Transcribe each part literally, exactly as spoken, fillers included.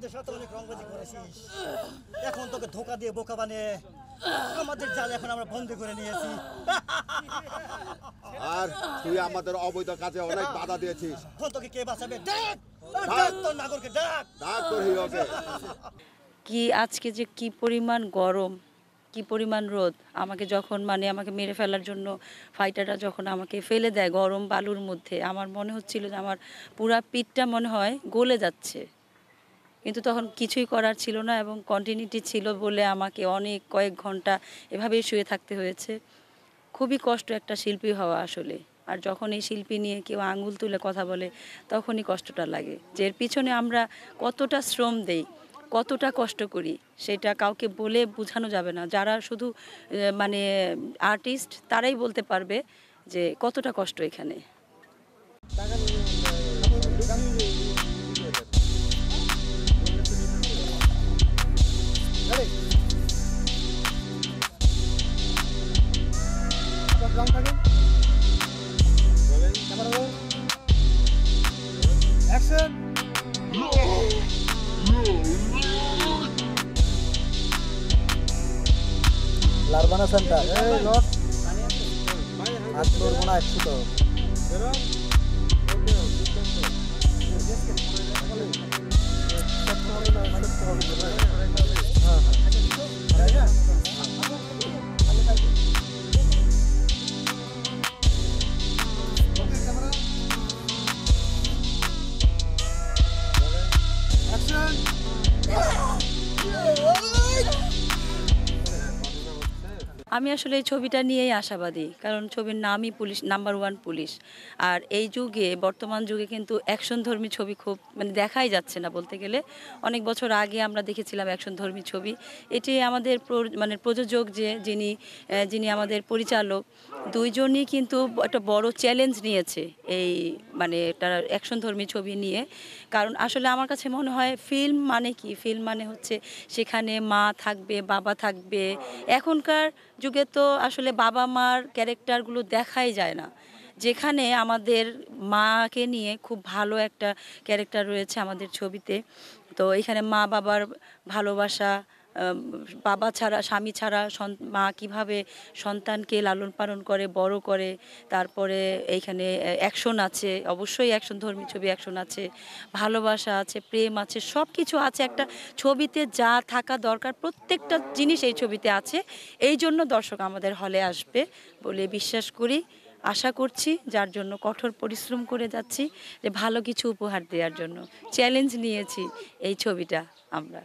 আমাদের সাথে অনেক রংবাজি করেছিস, এখন তোকে ধোকা দিয়ে বোকা বানিয়ে আমাদের জাল এখন আমরা বন্ধ করে নিয়েছি। আর তুই আমাদের অবৈধ কাজে অনেক বাধা দিয়েছিস। এখন তোকে কে বাঁচাবে? ডাক ডাক তোর নাগরকে, ডাক ডাক তোর হিরোকে। কি আজকে যে কি পরিমাণ গরম, কি পরিমাণ রোদ, আমাকে যখন মানে আমাকে মেরে ফেলার জন্য ফাইটাররা যখন আমাকে ফেলে দেয় গরম বালুর মধ্যে, আমার মনে হচ্ছিল যে আমার পুরা পিঠটা মনে হয় গলে যাচ্ছে, কিন্তু তখন কিছুই করার ছিল না এবং কন্টিনিউটি ছিল বলে আমাকে অনেক কয়েক ঘন্টা এভাবেই শুয়ে থাকতে হয়েছে। খুবই কষ্ট একটা শিল্পী হওয়া আসলে। আর যখন এই শিল্পী নিয়ে কেউ আঙুল তুলে কথা বলে তখনই কষ্টটা লাগে, যে এর পিছনে আমরা কতটা শ্রম দেই, কতটা কষ্ট করি, সেটা কাউকে বলে বোঝানো যাবে না। যারা শুধু মানে আর্টিস্ট তারাই বলতে পারবে যে কতটা কষ্ট এখানে। Action! Larvana Santa. Hey, Lord. হাত করবো না একটু তো। আমি আসলে এই ছবিটা নিয়েই আশাবাদী, কারণ ছবির নামই পুলিশ, নাম্বার ওয়ান পুলিশ। আর এই যুগে, বর্তমান যুগে কিন্তু অ্যাকশনধর্মী ছবি খুব মানে দেখাই যাচ্ছে না বলতে গেলে। অনেক বছর আগে আমরা দেখেছিলাম অ্যাকশনধর্মী ছবি। এটি আমাদের মানে প্রযোজক যে যিনি যিনি আমাদের পরিচালক, দুইজনই কিন্তু একটা বড় চ্যালেঞ্জ নিয়েছে এই মানে একটা অ্যাকশনধর্মী ছবি নিয়ে। কারণ আসলে আমার কাছে মনে হয় ফিল্ম মানে কি, ফিল্ম মানে হচ্ছে সেখানে মা থাকবে, বাবা থাকবে। এখনকার যুগে তো আসলে বাবা মার ক্যারেক্টারগুলো দেখাই যায় না, যেখানে আমাদের মাকে নিয়ে খুব ভালো একটা ক্যারেক্টার রয়েছে আমাদের ছবিতে। তো এখানে মা বাবার ভালোবাসা, বাবা ছাড়া, স্বামী ছাড়া মা কিভাবে সন্তানকে লালন পালন করে, বড় করে। তারপরে এইখানে অ্যাকশন আছে, অবশ্যই অ্যাকশনধর্মী ছবি, অ্যাকশন আছে, ভালোবাসা আছে, প্রেম আছে, সব কিছু আছে। একটা ছবিতে যা থাকা দরকার প্রত্যেকটা জিনিস এই ছবিতে আছে। এই জন্য দর্শক আমাদের হলে আসবে বলে বিশ্বাস করি, আশা করছি, যার জন্য কঠোর পরিশ্রম করে যাচ্ছি যে ভালো কিছু উপহার দেওয়ার জন্য চ্যালেঞ্জ নিয়েছি এই ছবিটা আমরা।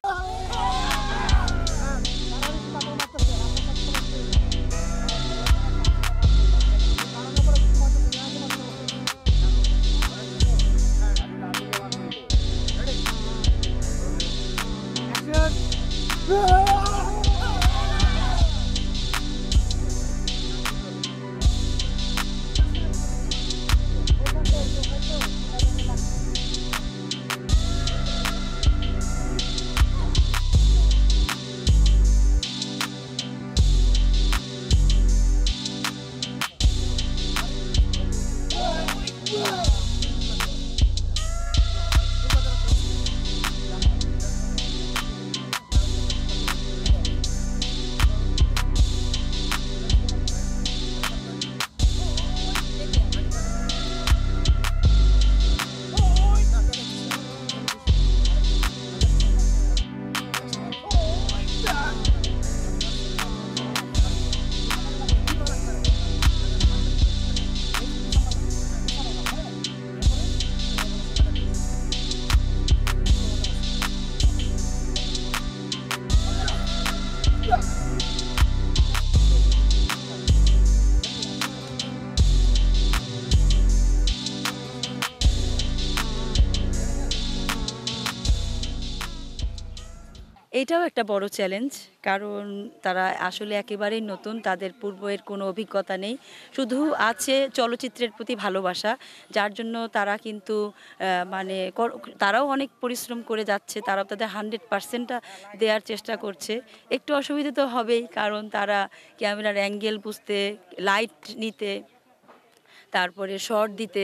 এটাও একটা বড় চ্যালেঞ্জ, কারণ তারা আসলে একেবারেই নতুন, তাদের পূর্বের কোনো অভিজ্ঞতা নেই, শুধু আছে চলচ্চিত্রের প্রতি ভালোবাসা, যার জন্য তারা কিন্তু মানে তারাও অনেক পরিশ্রম করে যাচ্ছে, তারাও তাদের হান্ড্রেড পার্সেন্টটা দেওয়ার চেষ্টা করছে। একটু অসুবিধা তো হবেই, কারণ তারা ক্যামেরার অ্যাঙ্গেল বুঝতে, লাইট নিতে, তারপরে শর্ট দিতে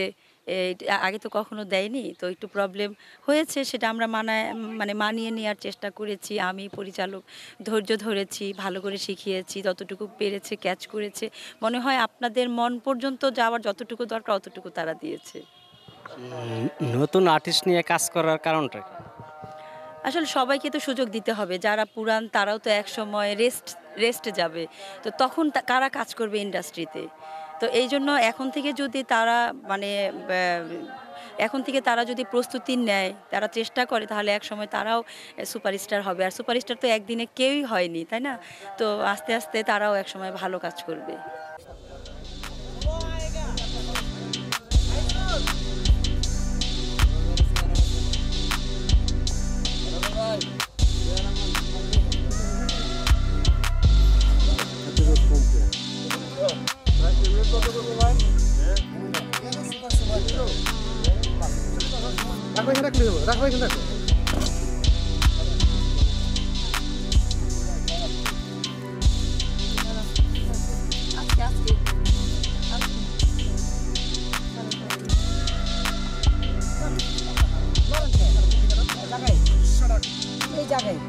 এই আগে তো কখনো দেয়নি, তো একটু প্রবলেম হয়েছে, সেটা আমরা মানায় মানে মানিয়ে নেওয়ার চেষ্টা করেছি। আমি পরিচালক ধৈর্য ধরেছি, ভালো করে শিখিয়েছি, যতটুকু পেরেছে ক্যাচ করেছে। মনে হয় আপনাদের মন পর্যন্ত যাওয়ার যতটুকু দরকার অতটুকু তারা দিয়েছে। উম, নতুন আর্টিস্ট নিয়ে কাজ করার কারণটা কি? আসলে সবাইকে তো সুযোগ দিতে হবে, যারা পুরান তারাও তো এক সময় রেস্ট রেস্টে যাবে, তো তখন তা- কারা কাজ করবে ইন্ডাস্ট্রিতে। তো এই জন্য এখন থেকে যদি তারা মানে আহ, এখন থেকে তারা যদি প্রস্তুতি নেয়, তারা চেষ্টা করে, তাহলে এক সময় তারাও সুপারস্টার হবে। আর সুপারস্টার তো একদিনে কেউই হয়নি, তাই না? তো আস্তে আস্তে তারাও এক সময় ভালো কাজ করবে। রাখো এখানে রাখলে হবে, রাখো এখানে রাখো। এই জায়গায়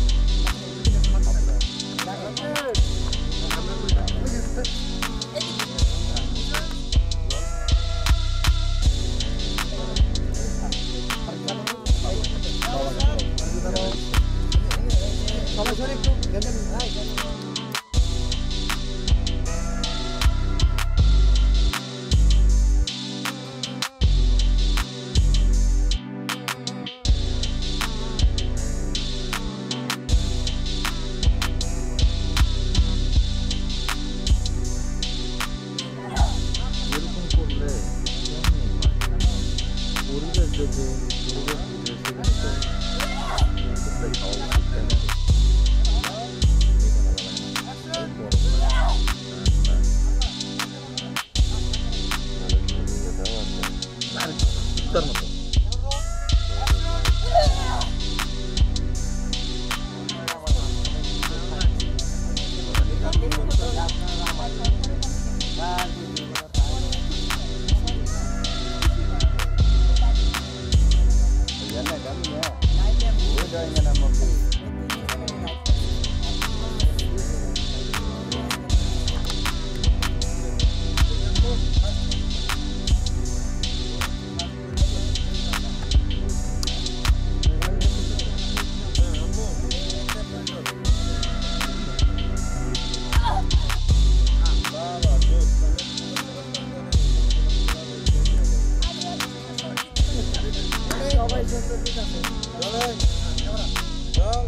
সবাই ধরে একটু গেঁদে নিন। হ্যাঁ, গেঁদে নিন। এরকম করলে কেমনি হয়? পরিবেশ যদি পরিবেশ বুঝে সেখানে তো উদ্যোগটাই হওয়া উচিত, তাই না? এটা ভালো লাগে না। এই বড় বড় রাস্তা, ভালো করে দিয়ে দাও আছে। আরে, তার মতো। Jangan kami ya. Udah jangan mobil. সবাই সুন্দর ঠিক আছে।